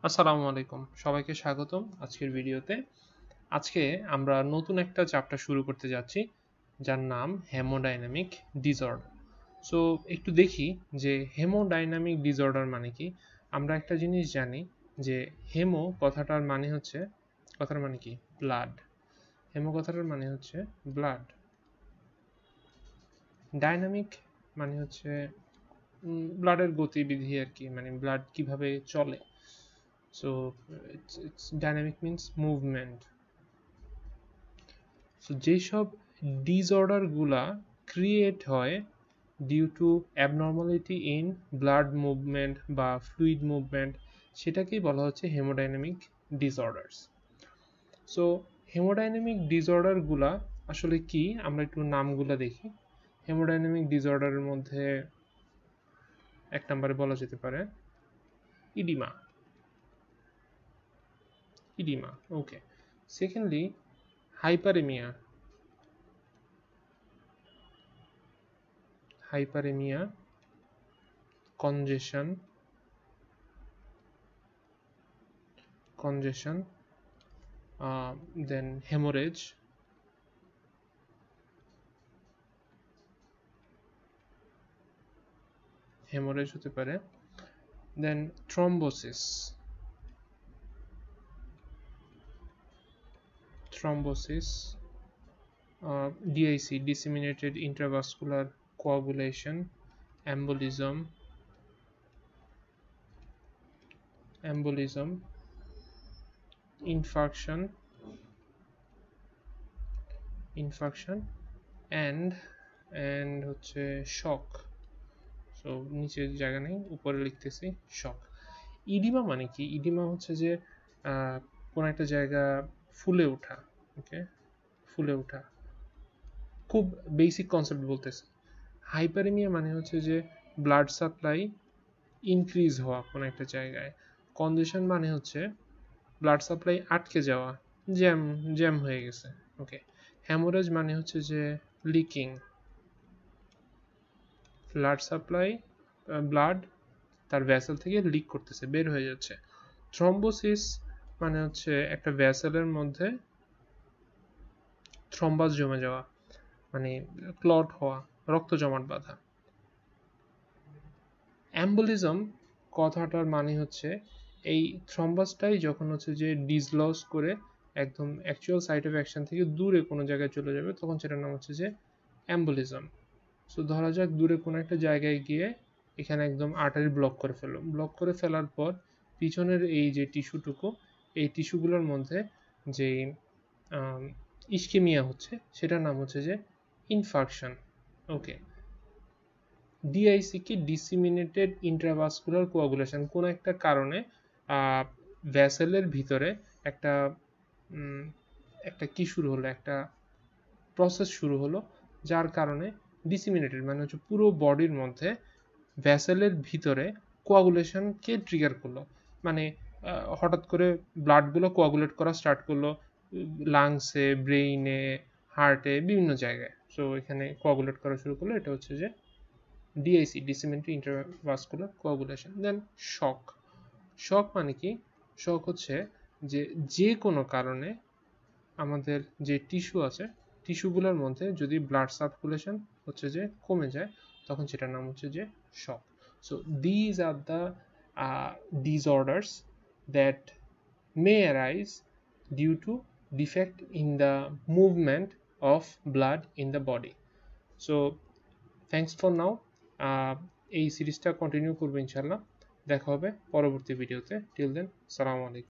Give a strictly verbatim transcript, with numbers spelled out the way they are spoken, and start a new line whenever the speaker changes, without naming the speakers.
আসসালামু আলাইকুম সবাইকে স্বাগতম আজকের ভিডিওতে। আজকে আমরা নতুন একটা চ্যাপ্টার শুরু করতে যাচ্ছি যার নাম হেমোডাইনামিক ডিসঅর্ডার। সো একটু দেখি যে হেমোডাইনামিক ডিসঅর্ডার মানে কি। আমরা একটা জিনিস জানি যে হেমো কথাটার মানে হচ্ছে কথার মানে কি ব্লাড। হেমো কথাটার মানে হচ্ছে ব্লাড। ডাইনামিক মানে হচ্ছে ব্লাডের গতিবিধি আর কি, মানে ব্লাড কিভাবে চলে। So it's, it's dynamic means movement. So যেসব ডিসঅর্ডার গুলা ক্রিয়েট হয় due to abnormality in blood movement বা ফ্লুইড মুভমেন্ট, সেটাকেই বলা হচ্ছে haemodynamic disorders. So haemodynamic disorder গুলা আসলে কি, আমরা একটু নামগুলা দেখি। হেমোডাইনামিক ডিসঅর্ডারের মধ্যে এক নম্বরে বলা যেতে পারে oedema. Oedema okay. Secondly hyperaemia. hyperemia, congestion, congestion, uh, then hemorrhage, hemorrhage হতে পারে, then thrombosis, thrombosis, uh, D I C, disseminated intravascular coagulation, embolism, embolism, infarction, infarction, and and হচ্ছে shock. সো নিচে জায়গা নেই, উপরে লিখতেছি শক। ইডিমা মানে কি? ইডিমা হচ্ছে যে কোন একটা জায়গা ফুলে ওঠা। ওকে, ফুলে ওঠা খুব বেসিক কনসেপ্ট বলতেছে। হাইপারেমিয়া মানে হচ্ছে যে ব্লাড সাপ্লাই ইনক্রিজ হওয়া কোন একটা জায়গায়। কনজেশন মানে হচ্ছে ব্লাড সাপ্লাই আটকে যাওয়া, জ্যাম জ্যাম হয়ে গেছে। ওকে। হ্যামোরেজ মানে হচ্ছে যে লিকিং, ব্লাড সাপ্লাই ব্লাড তার ভ্যাসেল থেকে লিক করতেছে, বের হয়ে যাচ্ছে। থ্রম্বোসিস মানে হচ্ছে একটা ভ্যাসেলের মধ্যে থ্রম্বাস জমে যাওয়া, মানে ক্লট হওয়া, রক্ত জমাট বাঁধা। অ্যাম্বলিজম কথাটার মানে হচ্ছে এই থ্রম্বাসটাই যখন হচ্ছে যে ডিসলস করে একদম অ্যাকচুয়াল সাইট অফ অ্যাকশন থেকে দূরে কোনো জায়গায় চলে যাবে, তখন সেটার নাম হচ্ছে যে অ্যাম্বলিজম। সো ধরা যাক দূরে কোনো একটা জায়গায় গিয়ে এখানে একদম আর্টারি ব্লক করে ফেললো। ব্লক করে ফেলার পর পিছনের এই যে টিস্যুটুকু, এই টিস্যুগুলোর মধ্যে যে ইস্কেমিয়া হচ্ছে, সেটার নাম হচ্ছে যে ইনফাকশন। ওকে। ডিআইসি কি ডিসিমিনেটেড ইন্ট্রাভাস্কুলার কোয়াগুলেশন, কোনো একটা কারণে ভ্যাসেলের ভিতরে একটা একটা কি শুরু হলো, একটা প্রসেস শুরু হলো, যার কারণে ডিসিমিনেটেড মানে হচ্ছে পুরো বডির মধ্যে ভ্যাসেলের ভিতরে কোয়াগুলেশনকে ট্রিগার করলো। মানে হঠাৎ করে ব্লাডগুলো কোয়াগুলেট করা স্টার্ট করলো লাংসে, ব্রেইনে, হার্টে, বিভিন্ন জায়গায়। সো এখানে কোয়াগুলেট করা শুরু করলো, এটা হচ্ছে যে ডিআইসি, ডিসিমিনেটেড ইন্টারভাস্কুলার কোয়াগুলেশন। দেন শক। শক মানে কি? শক হচ্ছে যে যে কোনো কারণে আমাদের যে টিস্যু আছে, টিস্যুগুলোর মধ্যে যদি ব্লাড সার্কুলেশন হচ্ছে যে কমে যায়, তখন সেটার নাম হচ্ছে যে shock. So these are the disorders that may arise due to defect in the movement of blood in the body. So thanks for now. এই সিরিজটা কন্টিনিউ করবো ইনশাল্লাহ। দেখা হবে পরবর্তী ভিডিওতে। টিল দেন, সালামু আলাইকুম।